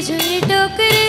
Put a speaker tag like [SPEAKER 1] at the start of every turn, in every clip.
[SPEAKER 1] झुरी टोकरे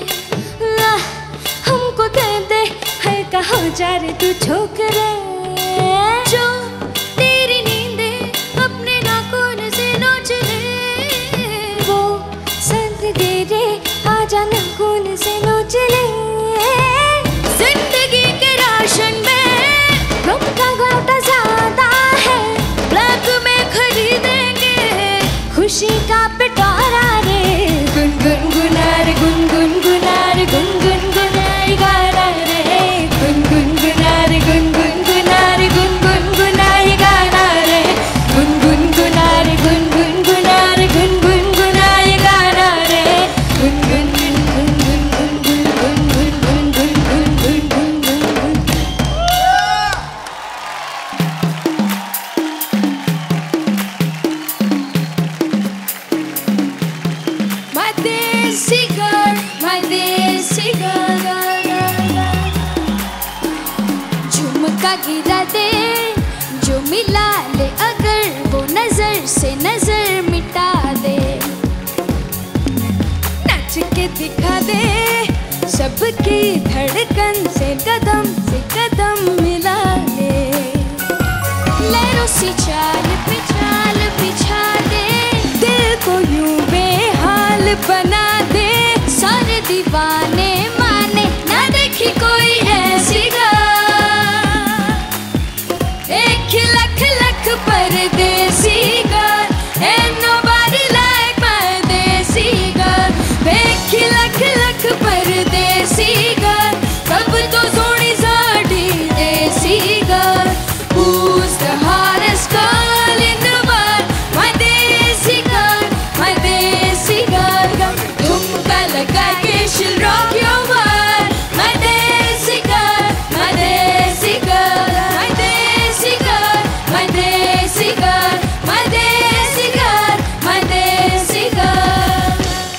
[SPEAKER 1] हमको दे दे हल्का हो जा रे तू छोकरे जो तेरी नींदे अपने नाखून से नोच ले वो संग दे रे आजा नाखून से नोच ले जिंदगी के राशन में गम का घाटा ज्यादा है ब्लैक में खरीदेंगे खुशी का पिटारा रे गुन गुन गुना रे गुन गुन गुना रे गुन गुन गुना रे गाना रे गुन गुन गुना रे गुन गुन गुना रे गुन गुन गुना रे गाना रे गुन गुन गुना रे गुन गुन गुना रे गुन गुन गुना रे गाना रे गुन गुन गुन गुन गुन गुन गुन गुन गुन गुन गुन गुन गुन My Desi girl, my Desi girl. झुमका गिरा दे जो मिला ले अगर वो नजर से नजर मिटा दे नाच के दिखा दे सबकी धड़कन से कदम मिला ले लहरों सी चाल बिछा दे दिल को यूं बेहाल बना दे सारे दीवाने माने ना देखी कोई ऐसी एक लख लख परदेसी girl ain't nobody like my Desi girl एक लख लख परदेसी girl सब तो सोनी साड़ी देसी girl who's the hottest girl in the world my Desi girl झुमका लगा के she'll rock your world my Desi girl my Desi girl my Desi girl my Desi girl my Desi girl my Desi girl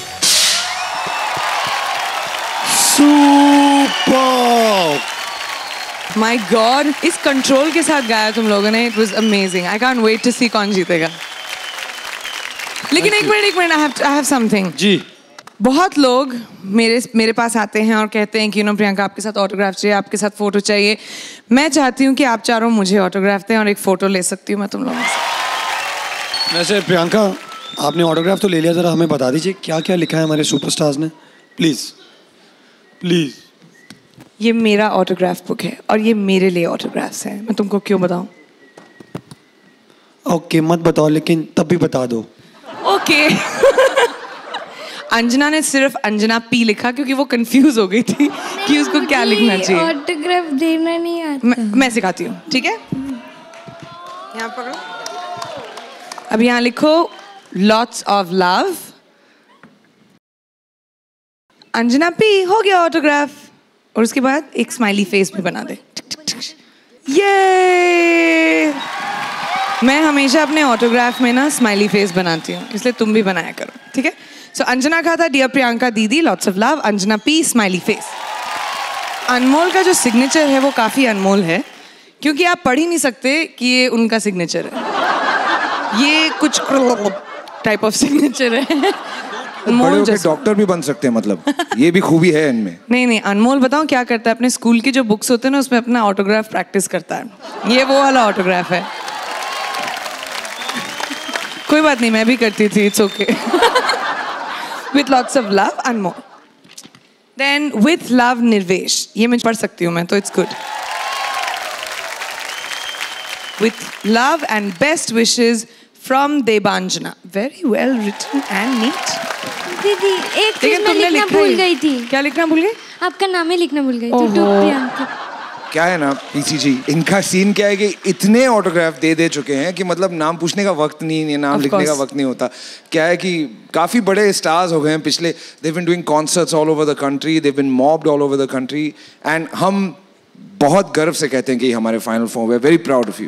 [SPEAKER 2] Super!
[SPEAKER 3] My God, इस control के साथ गाया तुम लोगों ने. It was amazing. I can't wait to see कौन जीतेगा. लेकिन एक मिनट I have something.
[SPEAKER 2] जी.
[SPEAKER 3] बहुत लोग मेरे पास आते हैं और कहते हैं कि प्रियंका आपके साथ ऑटोग्राफ चाहिए, आपके साथ फोटो चाहिए. मैं चाहती हूँ कि आप चारों मुझे ऑटोग्राफ दें और एक फोटो ले सकती हूँ मैं तुम लोगों से.
[SPEAKER 2] वैसे प्रियंका आपने ऑटोग्राफ तो ले लिया, जरा हमें बता दीजिए क्या क्या लिखा है हमारे सुपरस्टार्स ने, प्लीज.
[SPEAKER 3] ये मेरा ऑटोग्राफ बुक है और ये मेरे लिए ऑटोग्राफ्स हैं. मैं तुमको क्यों बताऊं?
[SPEAKER 2] ओके मत बताओ, लेकिन तब भी बता दो.
[SPEAKER 3] ओके. अंजना ने सिर्फ अंजना पी लिखा क्योंकि वो कंफ्यूज हो गई थी कि उसको क्या लिखना चाहिए.
[SPEAKER 1] ऑटोग्राफ देना नहीं आता.
[SPEAKER 3] मैं सिखाती हूँ, ठीक है? यहाँ पकड़ो. अब यहाँ लिखो lots of love. Anjana P हो गया ऑटोग्राफ. और उसके बाद एक स्माइली फेस भी बना दे. ये मैं हमेशा अपने ऑटोग्राफ में ना स्माइली फेस बनाती हूँ, इसलिए तुम भी बनाया करो, ठीक है? सो अंजना का था डियर प्रियंका दीदी lots of love, Anjana P smiley face. Anmol का जो सिग्नेचर है वो काफ़ी अनमोल है क्योंकि आप पढ़ ही नहीं सकते कि ये उनका सिग्नेचर है. ये कुछ टाइप ऑफ सिग्नेचर है.
[SPEAKER 4] बड़े होकर डॉक्टर भी बन सकते हैं, मतलब ये भी खूबी है इनमें.
[SPEAKER 3] नहीं अनमोल बताऊं क्या करता है? अपने स्कूल की जो बुक्स होते हैं ना उसमें अपना ऑटोग्राफ प्रैक्टिस करता है. ये वो वाला ऑटोग्राफ है. कोई बात नहीं, मैं भी करती थी. It's okay. With lots of love Anmol. Then with love Nirvesh. ये मैं पढ़ सकती हूँ मैं तो. It's good. With love and best wishes from Debanjana. Very well written and neat.
[SPEAKER 1] दीदी एक चीज मैं लिखना भूल गई थी.
[SPEAKER 3] क्या लिखना भूल गई?
[SPEAKER 1] आपका नाम ही लिखना भूल गई थी. तो प्रियंका
[SPEAKER 4] क्या है ना पीसी जी, इनका सीन क्या है कि इतने ऑटोग्राफ दे चुके हैं कि मतलब नाम पूछने का वक्त नहीं, नाम लिखने का वक्त नहीं होता. क्या है कि काफी बड़े स्टार्स हो गए हैं पिछले. they've been doing concerts all over the country, they've been mobbed all over the country, and हम बहुत गर्व से कहते हैं कि हमारे final four. we're very proud of you.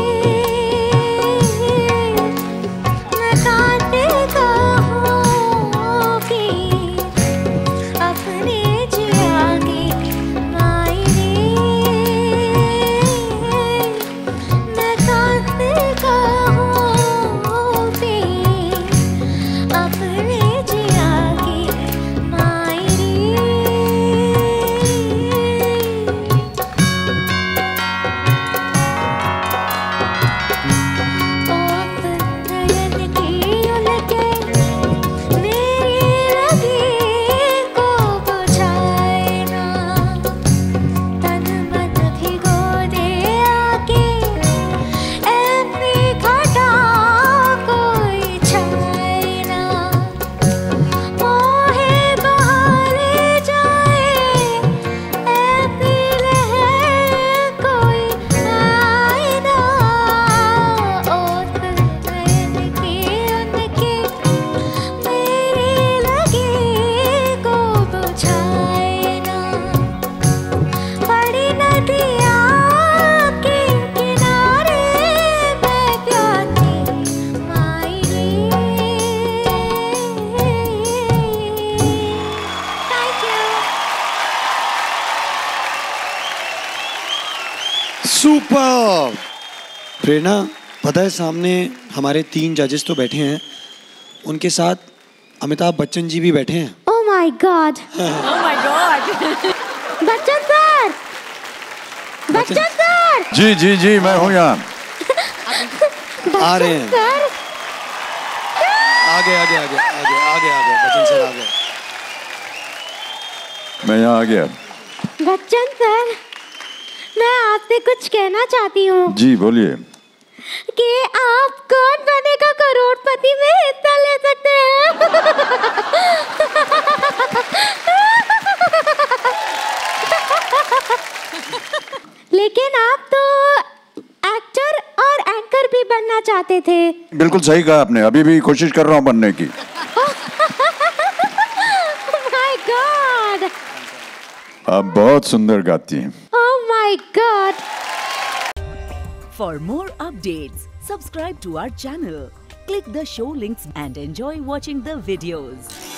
[SPEAKER 2] Super. Prerna, पता है सामने हमारे 3 जजेस तो बैठे हैं, उनके साथ अमिताभ बच्चन जी भी बैठे हैं।
[SPEAKER 1] Oh my God!
[SPEAKER 5] Oh my God!
[SPEAKER 1] Bachchan sir! Bachchan sir!
[SPEAKER 6] जी जी जी, मैं हूँ यहाँ।
[SPEAKER 2] आ रहे हैं।
[SPEAKER 1] सर!
[SPEAKER 2] आगे आगे आगे आगे आगे आगे बच्चन सर आगे।
[SPEAKER 6] मैं यहाँ आ गया।
[SPEAKER 1] बच्चन सर, मैं आपसे कुछ कहना चाहती हूँ
[SPEAKER 6] जी बोलिए।
[SPEAKER 1] कि आप कौन बनेगा करोड़पति में हिस्सा ले सकते हैं। लेकिन आप तो एक्टर और एंकर भी बनना चाहते थे।
[SPEAKER 6] बिल्कुल सही कहा आपने, अभी भी कोशिश कर रहा हूँ बनने की।
[SPEAKER 1] My God!
[SPEAKER 6] आप बहुत सुंदर गाती हैं।
[SPEAKER 1] Oh my God!
[SPEAKER 7] For more updates, subscribe to our channel, click the show links and enjoy watching the videos.